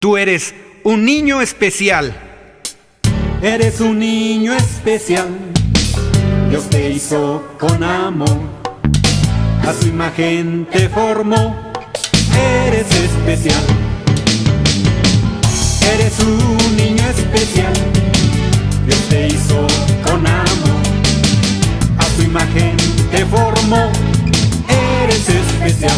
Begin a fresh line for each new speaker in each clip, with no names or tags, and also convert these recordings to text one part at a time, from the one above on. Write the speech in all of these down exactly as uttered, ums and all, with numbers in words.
Tú eres un niño especial.
Eres un niño especial. Dios te hizo con amor, a su imagen te formó. Eres especial. Eres un niño especial. Dios te hizo con amor, a su imagen te formó. Eres especial.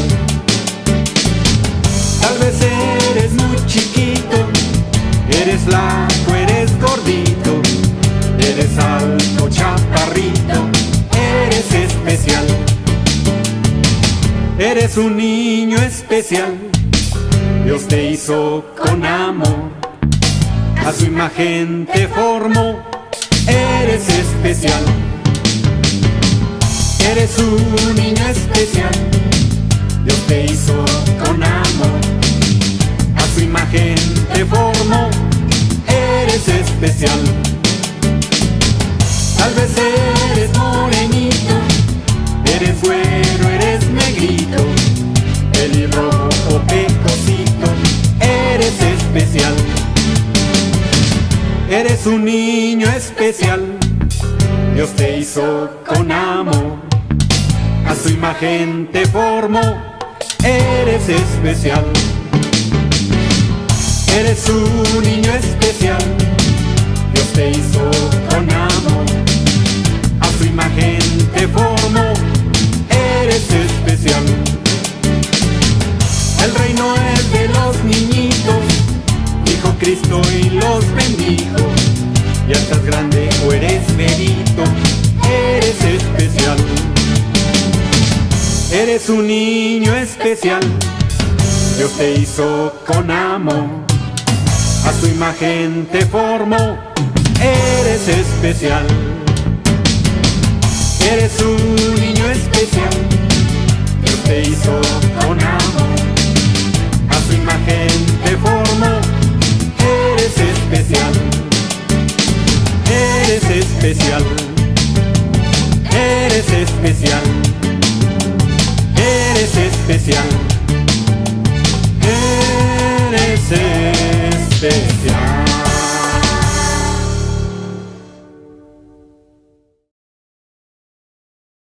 Tal vez eres muy chiquito, eres flaco, eres gordito, eres alto, chaparrito, eres especial. Eres un niño especial. Dios te hizo con amor, a su imagen te formó. Eres especial. Eres un niño especial. Dios te hizo con amor, a su imagen te formó. Eres especial. Tal vez eres morenito, eres güero, eres negrito, pelirrojo o pecosito, eres especial. Eres un niño especial. Dios te hizo con amor, a su imagen te formó. Eres especial. Eres un niño especial. Dios te hizo con amor, a su imagen te formó. Eres especial. El reino es de los niñitos, dijo Cristo y los bendijo. Ya estás grande o eres bebito, eres especial. Eres un niño especial. Dios te hizo con amor, a su imagen te formó. Eres especial. Eres un niño especial. Dios te hizo con amor, a su imagen te formó. Eres especial. Eres especial. Eres especial. Eres especial.